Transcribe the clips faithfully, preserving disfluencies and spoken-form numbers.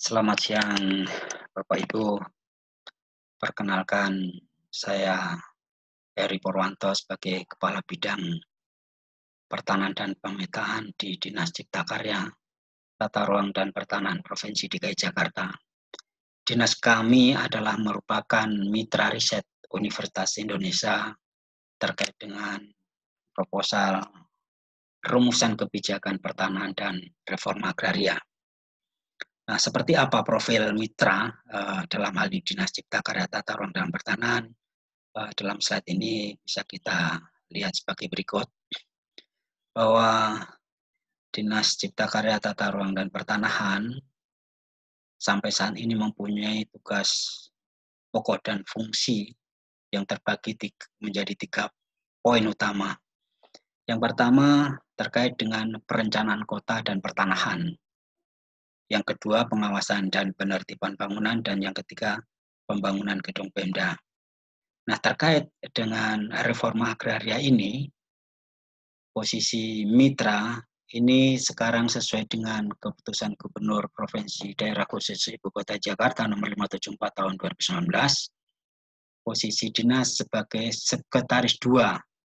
Selamat siang, Bapak Ibu. Perkenalkan, saya Heri Purwanto sebagai Kepala Bidang Pertanahan dan Pemetaan di Dinas Cipta Karya, Tata Ruang dan Pertanahan Provinsi D K I Jakarta. Dinas kami adalah merupakan mitra riset Universitas Indonesia terkait dengan proposal rumusan kebijakan pertanahan dan reforma agraria. Nah, seperti apa profil mitra uh, dalam hal ini Dinas Cipta Karya Tata Ruang dan Pertanahan? Uh, dalam slide ini bisa kita lihat sebagai berikut, bahwa Dinas Cipta Karya Tata Ruang dan Pertanahan sampai saat ini mempunyai tugas pokok dan fungsi yang terbagi tiga, menjadi tiga poin utama. Yang pertama terkait dengan perencanaan kota dan pertanahan. Yang kedua, pengawasan dan penertiban bangunan, dan yang ketiga, pembangunan gedung Pemda. Nah, terkait dengan reforma agraria ini, posisi mitra ini sekarang sesuai dengan keputusan Gubernur Provinsi Daerah Khusus Ibu Kota Jakarta nomor lima ratus tujuh puluh empat tahun dua ribu sembilan belas, posisi dinas sebagai sekretaris dua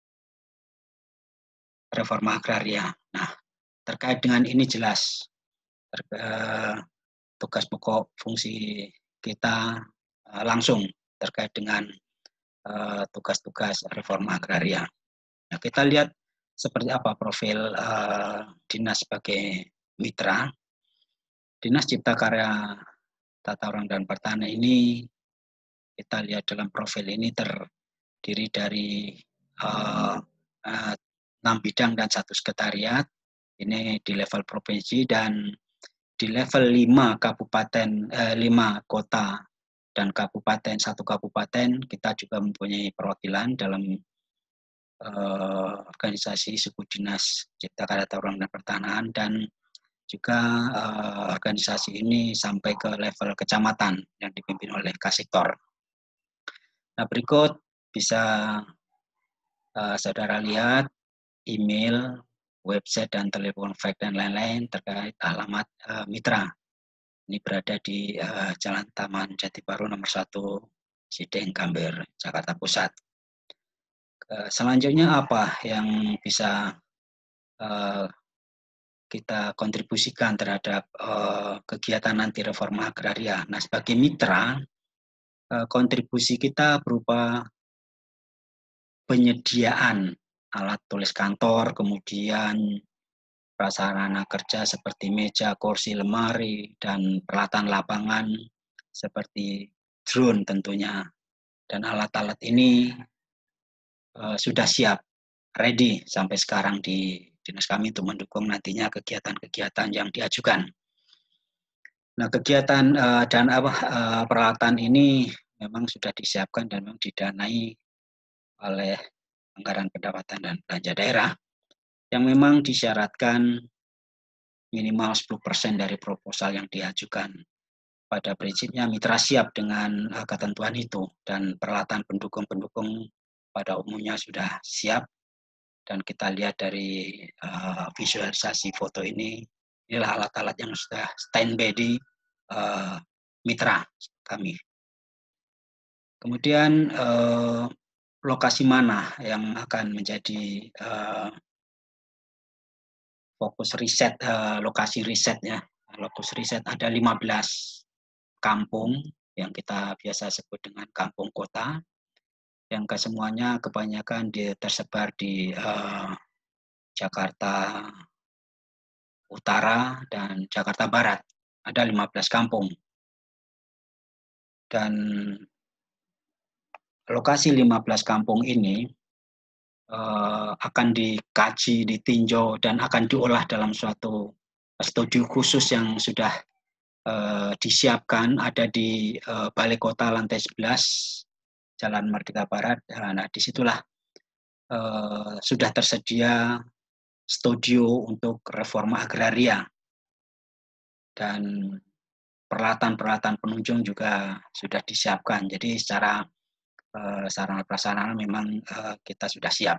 reforma agraria. Nah, terkait dengan ini jelas Uh, tugas pokok fungsi kita uh, langsung terkait dengan tugas-tugas uh, reforma agraria. Nah, kita lihat seperti apa profil uh, dinas sebagai mitra. Dinas Cipta Karya Tata Ruang dan Pertanahan ini, kita lihat dalam profil ini terdiri dari uh, uh, enam bidang dan satu sekretariat. Ini di level provinsi, dan di level lima kabupaten, eh, lima kota dan kabupaten, satu kabupaten, kita juga mempunyai perwakilan dalam eh, organisasi suku dinas Cipta Karya Tata Ruang dan Pertanahan, dan juga eh, organisasi ini sampai ke level kecamatan yang dipimpin oleh Kasektor. Nah, berikut bisa eh, saudara lihat email, website, dan telepon fax dan lain-lain terkait alamat uh, mitra. Ini berada di uh, Jalan Taman Jati Baru nomor satu, Sideng Gambir, Jakarta Pusat. Uh, selanjutnya apa yang bisa uh, kita kontribusikan terhadap uh, kegiatan anti reforma agraria? Nah, sebagai mitra, uh, kontribusi kita berupa penyediaan alat tulis kantor, kemudian prasarana kerja seperti meja, kursi, lemari, dan peralatan lapangan seperti drone tentunya. Dan alat-alat ini uh, sudah siap, ready sampai sekarang di dinas kami untuk mendukung nantinya kegiatan-kegiatan yang diajukan. Nah, kegiatan uh, dan apa uh, peralatan ini memang sudah disiapkan dan memang didanai oleh anggaran pendapatan dan belanja daerah, yang memang disyaratkan minimal sepuluh persen dari proposal yang diajukan. Pada prinsipnya mitra siap dengan uh, ketentuan itu, dan peralatan pendukung-pendukung pada umumnya sudah siap. Dan kita lihat dari uh, visualisasi foto ini, inilah alat-alat yang sudah standby di uh, mitra kami. Kemudian uh, lokasi mana yang akan menjadi uh, fokus riset, uh, lokasi risetnya. Lokus riset ada lima belas kampung yang kita biasa sebut dengan kampung kota, yang kesemuanya kebanyakan di, tersebar di uh, Jakarta Utara dan Jakarta Barat. Ada lima belas kampung. Dan lokasi lima belas kampung ini uh, akan dikaji, ditinjau, dan akan diolah dalam suatu studi khusus yang sudah uh, disiapkan, ada di uh, Balai Kota lantai sebelas, Jalan Merdeka Barat. Nah, disitulah uh, sudah tersedia studio untuk reforma agraria, dan peralatan-peralatan penunjang juga sudah disiapkan. Jadi secara uh, sarana prasarana memang uh, kita sudah siap.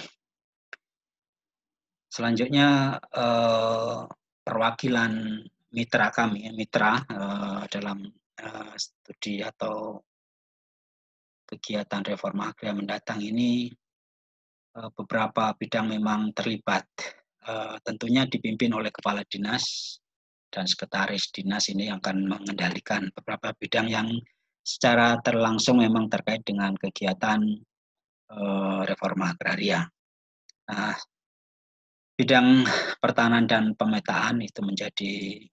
Selanjutnya uh, perwakilan mitra kami, mitra uh, dalam uh, studi atau kegiatan reforma agraria mendatang ini uh, beberapa bidang memang terlibat. Uh, tentunya dipimpin oleh kepala dinas dan sekretaris dinas ini akan mengendalikan beberapa bidang yang secara terlangsung memang terkait dengan kegiatan uh, reforma agraria. Nah, bidang pertahanan dan pemetaan itu menjadi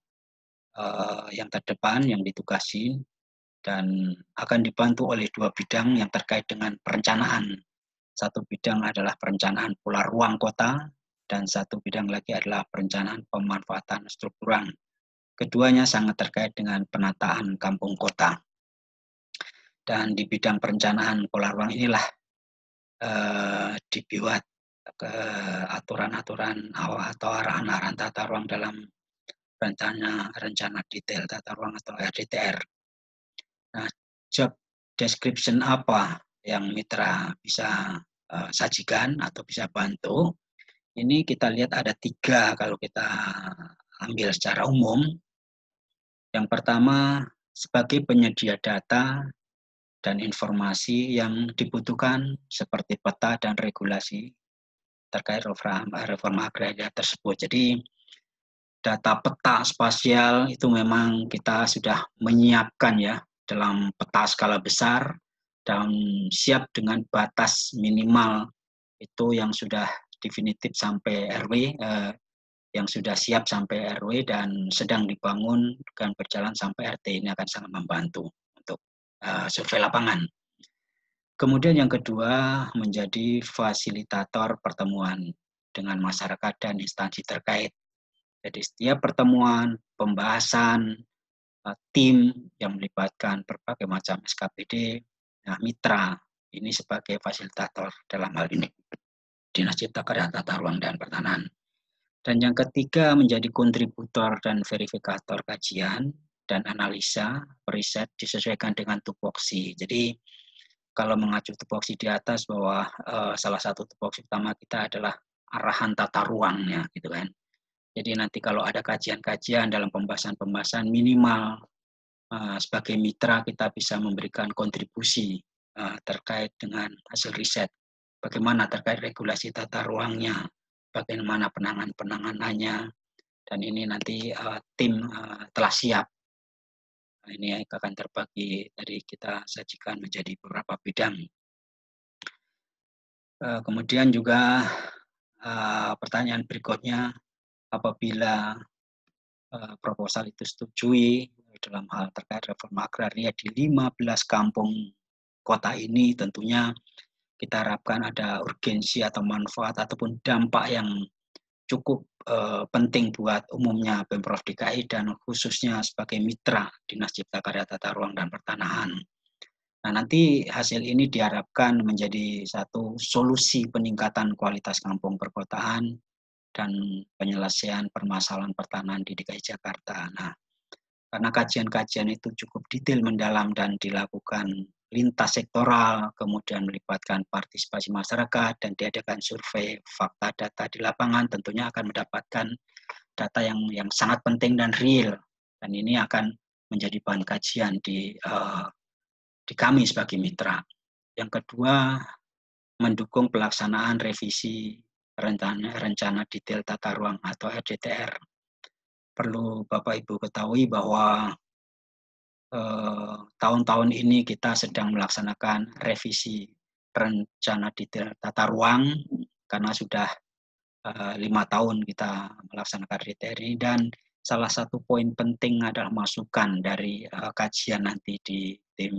uh, yang terdepan yang ditugasi dan akan dibantu oleh dua bidang yang terkait dengan perencanaan. Satu bidang adalah perencanaan pola ruang kota dan satu bidang lagi adalah perencanaan pemanfaatan struktural. Keduanya sangat terkait dengan penataan kampung kota. Dan di bidang perencanaan pola ruang inilah uh, dibuat ke aturan-aturan atau arahan-arahan tata ruang dalam rencana rencana detail tata ruang atau R D T R. Nah, job description apa yang mitra bisa uh, sajikan atau bisa bantu? Ini kita lihat ada tiga kalau kita ambil secara umum. Yang pertama, sebagai penyedia data dan informasi yang dibutuhkan seperti peta dan regulasi terkait reforma agraria tersebut. Jadi data peta spasial itu memang kita sudah menyiapkan ya dalam peta skala besar dan siap dengan batas minimal itu yang sudah definitif sampai R W, eh, yang sudah siap sampai R W dan sedang dibangun dan berjalan sampai R T. Ini akan sangat membantu untuk uh, survei lapangan. Kemudian yang kedua menjadi fasilitator pertemuan dengan masyarakat dan instansi terkait. Jadi setiap pertemuan, pembahasan, tim yang melibatkan berbagai macam S K P D, nah mitra ini sebagai fasilitator dalam hal ini Dinas Cipta Karya Tata Ruang dan Pertanahan. Dan yang ketiga menjadi kontributor dan verifikator kajian dan analisa riset disesuaikan dengan tupoksi. Jadi kalau mengacu tupoksi di atas bahwa uh, salah satu tupoksi utama kita adalah arahan tata ruangnya, gitu kan. Jadi nanti kalau ada kajian-kajian dalam pembahasan-pembahasan minimal uh, sebagai mitra kita bisa memberikan kontribusi uh, terkait dengan hasil riset. Bagaimana terkait regulasi tata ruangnya, bagaimana penanganan-penanganannya, dan ini nanti uh, tim uh, telah siap. Nah, ini akan terbagi tadi kita sajikan menjadi beberapa bidang. Uh, kemudian juga uh, pertanyaan berikutnya, apabila uh, proposal itu setujui dalam hal terkait reforma agraria di lima belas kampung kota ini, tentunya kita harapkan ada urgensi atau manfaat ataupun dampak yang cukup uh, penting buat umumnya Pemprov D K I dan khususnya sebagai mitra Dinas Cipta Karya Tata Ruang dan Pertanahan. Nah, nanti hasil ini diharapkan menjadi satu solusi peningkatan kualitas kampung perkotaan dan penyelesaian permasalahan pertanahan di D K I Jakarta. Nah, karena kajian-kajian itu cukup detail, mendalam, dan dilakukan lintas sektoral, kemudian melibatkan partisipasi masyarakat, dan diadakan survei fakta data di lapangan, tentunya akan mendapatkan data yang yang sangat penting dan real. Dan ini akan menjadi bahan kajian di, uh, di kami sebagai mitra. Yang kedua, mendukung pelaksanaan revisi rencana, rencana detail tata ruang atau R D T R. Perlu Bapak Ibu ketahui bahwa eh, tahun-tahun ini kita sedang melaksanakan revisi rencana detail tata ruang karena sudah eh, lima tahun kita melaksanakan R D T R ini, dan salah satu poin penting adalah masukan dari eh, kajian nanti di tim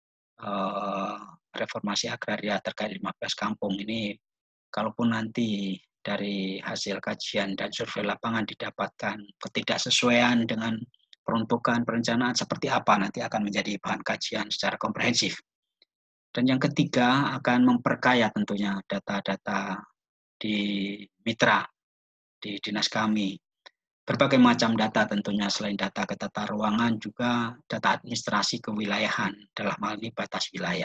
eh, reformasi agraria terkait lima belas kampung ini. Kalaupun nanti dari hasil kajian dan survei lapangan didapatkan ketidaksesuaian dengan peruntukan perencanaan seperti apa, nanti akan menjadi bahan kajian secara komprehensif. Dan yang ketiga akan memperkaya tentunya data-data di mitra, di dinas kami. Berbagai macam data tentunya, selain data ketata ruangan juga data administrasi kewilayahan, dalam hal ini batas wilayah.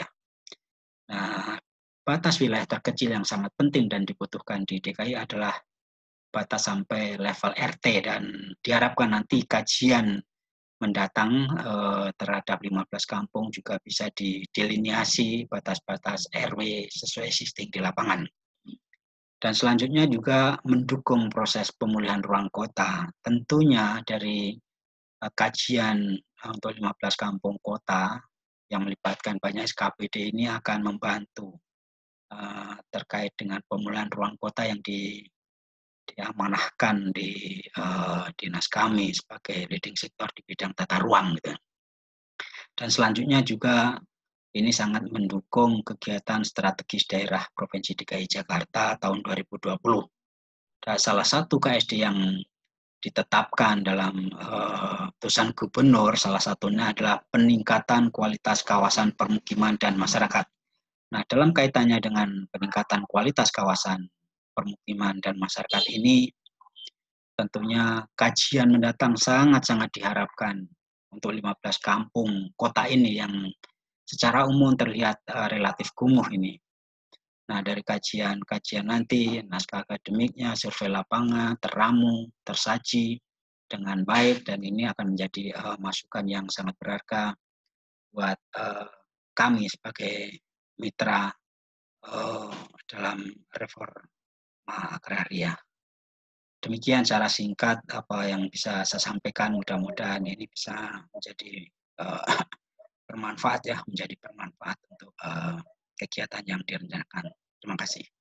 Nah, batas wilayah terkecil yang sangat penting dan dibutuhkan di D K I adalah batas sampai level R T, dan diharapkan nanti kajian mendatang eh, terhadap lima belas kampung juga bisa didelineasi batas-batas R W sesuai sistem di lapangan. Dan selanjutnya juga mendukung proses pemulihan ruang kota. Tentunya dari uh, kajian uh, untuk lima belas kampung kota yang melibatkan banyak S K P D ini akan membantu uh, terkait dengan pemulihan ruang kota yang di, diamanahkan di uh, dinas kami sebagai leading sektor di bidang tata ruang. Gitu. Dan selanjutnya juga ini sangat mendukung kegiatan strategis daerah Provinsi D K I Jakarta tahun dua ribu dua puluh. Dan salah satu K S D yang ditetapkan dalam uh, putusan gubernur, salah satunya adalah peningkatan kualitas kawasan permukiman dan masyarakat. Nah, dalam kaitannya dengan peningkatan kualitas kawasan permukiman dan masyarakat ini, tentunya kajian mendatang sangat-sangat diharapkan untuk lima belas kampung kota ini yang secara umum terlihat uh, relatif kumuh ini. Nah, dari kajian-kajian nanti, naskah akademiknya, survei lapangan, teramu, tersaji dengan baik, dan ini akan menjadi uh, masukan yang sangat berharga buat uh, kami sebagai mitra uh, dalam reforma agraria. Demikian secara singkat apa yang bisa saya sampaikan, mudah-mudahan ini bisa menjadi uh, bermanfaat ya, menjadi bermanfaat untuk uh, kegiatan yang direncanakan. Terima kasih.